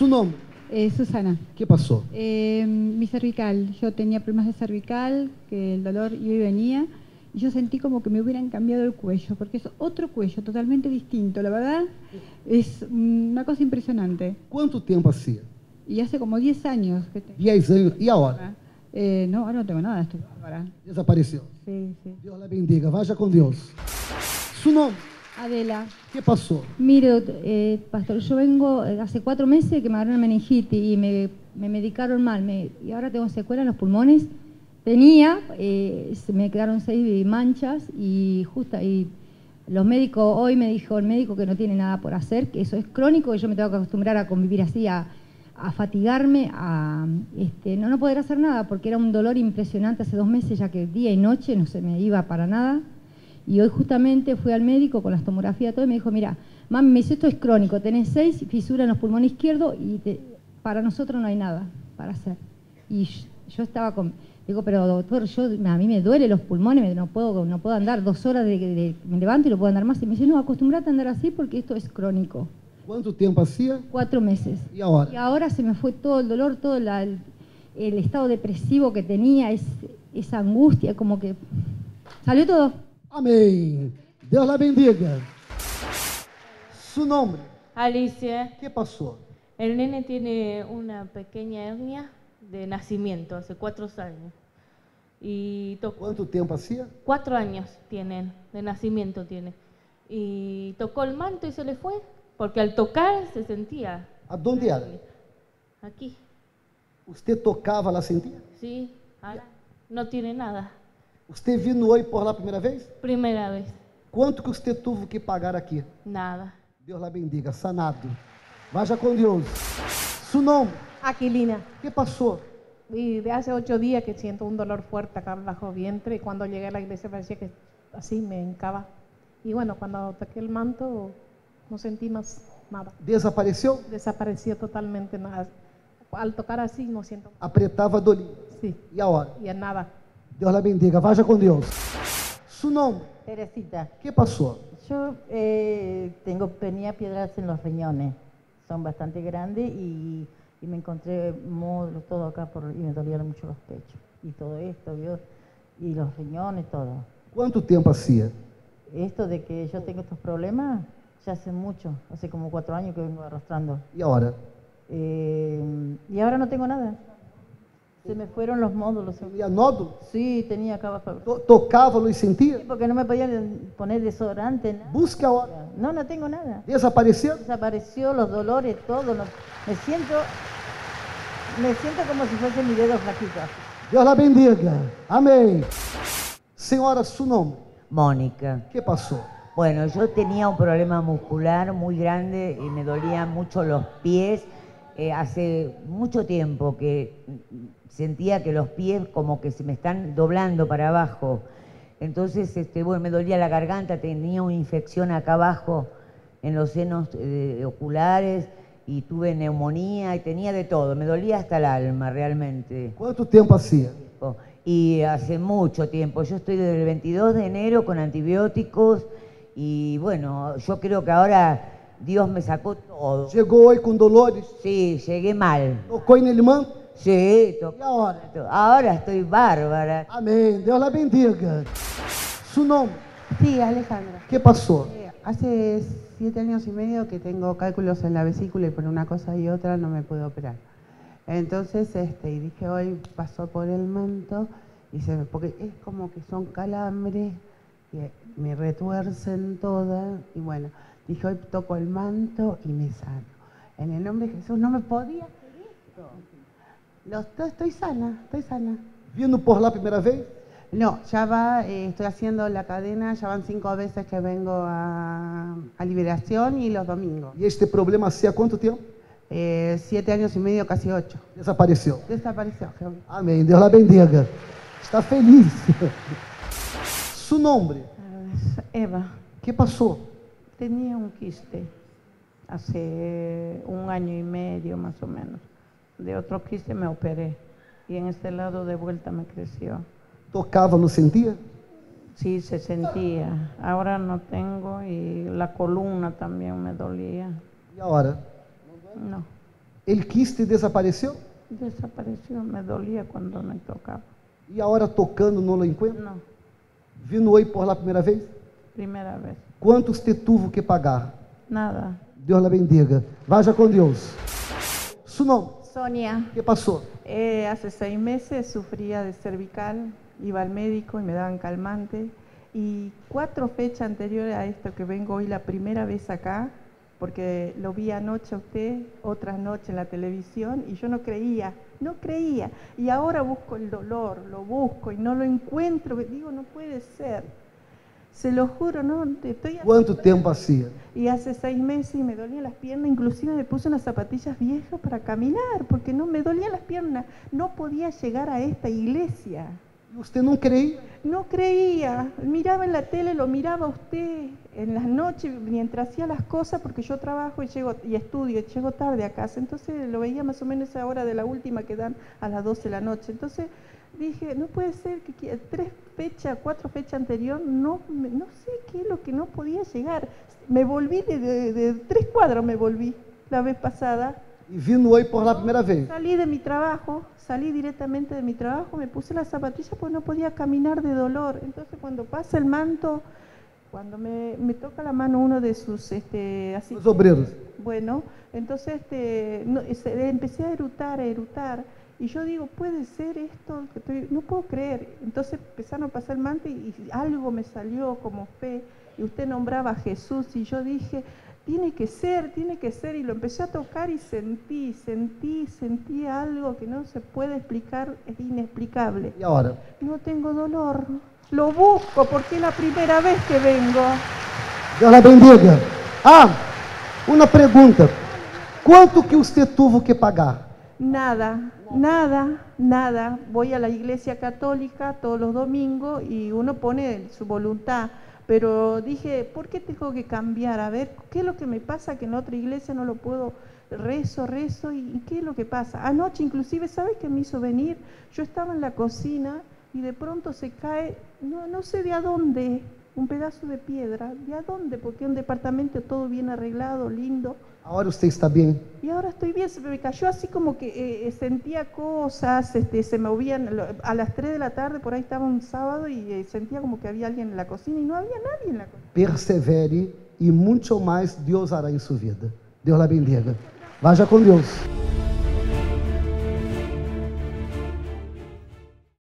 Su nombre. Susana. ¿Qué pasó? Mi cervical, yo tenía problemas de cervical, que el dolor iba y venía, y yo sentí como que me hubieran cambiado el cuello, porque es otro cuello totalmente distinto, la verdad, es una cosa impresionante. ¿Cuánto tiempo hacía? Y hace como 10 años que tengo. 10 años. ¿Y ahora? No, ahora no tengo nada, estoy bárbara. Desapareció. Sí, sí. Dios la bendiga. Vaya con Dios. Su nombre. Adela. ¿Qué pasó? Mire, pastor, yo vengo hace 4 meses que me agarró una meningitis y me medicaron mal, y ahora tengo secuelas en los pulmones. Se me quedaron 6 manchas y los médicos, hoy me dijo el médico que no tiene nada por hacer, que eso es crónico, y yo me tengo que acostumbrar a convivir así, a fatigarme, a no poder hacer nada, porque era un dolor impresionante hace 2 meses, ya que día y noche no se me iba para nada. Y hoy justamente fui al médico con las tomografías todo y me dijo, mira, mami, me dice, esto es crónico, tenés 6 fisuras en los pulmones izquierdos y para nosotros no hay nada para hacer. Y yo estaba digo, pero doctor, a mí me duele los pulmones, no puedo andar 2 horas me levanto y no puedo andar más. Y me dice, no, acostumbrate a andar así porque esto es crónico. ¿Cuánto tiempo hacía? 4 meses. ¿Y ahora? Y ahora se me fue todo el dolor, todo el estado depresivo que tenía, esa angustia, como que salió todo. Amén. Dios la bendiga. Su nombre. Alicia. ¿Qué pasó? El nene tiene una pequeña hernia de nacimiento, hace 4 años. ¿Cuánto tiempo hacía? 4 años tienen, de nacimiento tiene. Y tocó el manto y se le fue, porque al tocar se sentía. ¿A dónde era? Aquí. ¿Usted tocaba, la sentía? Sí, ahora no tiene nada. ¿Usted vino hoy por la primera vez? Primera vez. ¿Cuánto que usted tuvo que pagar aquí? Nada. Dios la bendiga, sanado. Vaya con Dios. Su nombre. Aquilina. ¿Qué pasó? Y de hace 8 días que siento un dolor fuerte acá bajo vientre, y cuando llegué a la iglesia parecía que así me hincaba. Y bueno, cuando toqué el manto no sentí más nada. ¿Desapareció? Desapareció totalmente nada. Al tocar así no siento. Apretaba, dolía. Sí. ¿Y ahora? Y nada. Dios la bendiga. Vaya con Dios. Su nombre. Teresita. ¿Qué pasó? Yo tenía piedras en los riñones, son bastante grandes y me encontré módulos todo acá y me dolían mucho los pechos y todo esto, ¿vio? Y los riñones, todo. ¿Cuánto tiempo hacía? Esto de que yo tengo estos problemas ya hace mucho, hace como 4 años que vengo arrastrando. ¿Y ahora? Y ahora no tengo nada. Se me fueron los módulos. ¿Tenía nódulo? Sí, tenía acá abajo. ¿Tocaba y sentía? Sí, porque no me podían poner desodorante. Nada. Busque ahora. No, no tengo nada. ¿Desapareció? Desapareció, los dolores, todo. Me siento como si fuese mi dedo flaquito. Dios la bendiga. Amén. Señora, su nombre. Mónica. ¿Qué pasó? Bueno, yo tenía un problema muscular muy grande y me dolían mucho los pies. Hace mucho tiempo que sentía que los pies como que se me están doblando para abajo. Entonces, me dolía la garganta, tenía una infección acá abajo en los senos oculares y tuve neumonía y tenía de todo. Me dolía hasta el alma realmente. ¿Cuánto tiempo hacía? Y hace mucho tiempo. Yo estoy desde el 22 de enero con antibióticos y bueno, yo creo que ahora Dios me sacó todo. ¿Llegó hoy con dolores? Sí, llegué mal. ¿Tocó en el manto? Sí, tocó. ¿Y ahora? Ahora estoy bárbara. Amén. Dios la bendiga. Su nombre. Sí, Alejandra. ¿Qué pasó? Hace 7 años y medio que tengo cálculos en la vesícula y por una cosa y otra no me puedo operar. Entonces, y dije, hoy pasó por el manto, porque es como que son calambres, que me retuercen todas, y bueno, dije, hoy toco el manto y me sano. En el nombre de Jesús, no me podía hacer esto. Estoy sana. ¿Vino por la primera vez? No, ya estoy haciendo la cadena, ya van 5 veces que vengo a Liberación y los domingos. ¿Y este problema hacía cuánto tiempo? 7 años y medio, casi 8. Desapareció. Desapareció. Amén. Dios la bendiga. Está feliz. Su nombre. Eva. ¿Qué pasó? Tenía un quiste hace 1 año y medio más o menos. De otro quiste me operé y en este lado de vuelta me creció. ¿Tocaba, lo sentía? Sí, se sentía. Ahora no tengo y la columna también me dolía. ¿Y ahora? No. El quiste desapareceu? Desapareció, me dolía cuando me tocaba. E agora tocando não lo encontra? No, Vindo hoje por lá a primeira vez? primera vez. Quanto você teve que pagar? Nada. Deus la bendiga. Vaja com Deus. Su nome? Sonia, O que passou? hace 6 meses sufría de cervical, iba al médico y me daban calmante. Y 4 fechas anteriores a esto que vengo hoy la primera vez acá, porque lo vi anoche a usted, otras noches en la televisión, y yo no creía. Y ahora busco el dolor, lo busco y no lo encuentro. Digo, no puede ser. Se lo juro, no, estoy... Quanto tempo hacía? Y hace 6 meses y me dolían las piernas, inclusive me puse unas zapatillas viejas para caminar, porque no me dolían las piernas, no podía llegar a esta iglesia. E você não creia? No creía, miraba en la tele, lo miraba a usted en las noches mientras hacía las cosas, porque yo trabajo y estudio, y llego tarde a casa, entonces lo veía más o menos a esa hora de la última que dan a las 12 de la noche. Entonces dije, no puede ser que 4 fechas anterior, no sé qué es lo que no podía llegar. Me volví de 3 cuadros, me volví la vez pasada. E vindo hoje por lá a primeira vez? Salí de mi trabajo, salí directamente de mi trabajo, me puse las zapatillas porque no podía caminar de dolor. Entonces cuando pasa el manto, cuando me toca la mano uno de sus, así, Os obreiros. bueno, entonces empecé a erutar. Y yo digo, puede ser esto, no puedo creer. Entonces empezaron a pasar el manto y algo me salió como fe. Y usted nombraba a Jesús y yo dije, tiene que ser. Y lo empecé a tocar y sentí algo que no se puede explicar, es inexplicable. E agora? No tengo dolor. Lo busco porque es la primera vez que vengo. Deus la bendiga. Ah, uma pergunta. Quanto que você teve que pagar? Nada. Voy a la iglesia católica todos los domingos y uno pone su voluntad. Pero dije, ¿por qué tengo que cambiar? A ver, ¿qué es lo que me pasa que en otra iglesia no lo puedo? Rezo, ¿y qué es lo que pasa? Anoche inclusive, ¿sabes qué me hizo venir? Yo estaba en la cocina y de pronto se cae, no sé de a dónde, un pedazo de piedra. ¿De a dónde? Porque un departamento todo bien arreglado, lindo. Agora você está bem? Y ahora estoy bien, se me cayó así como que sentía cosas, se movían, a las 3 de la tarde, por ahí estaba un sábado y sentía como que había alguien en la cocina y no había nadie en la cocina. Persevere e muito mais Deus hará em sua vida. Deus la bendiga. Vaja com Deus.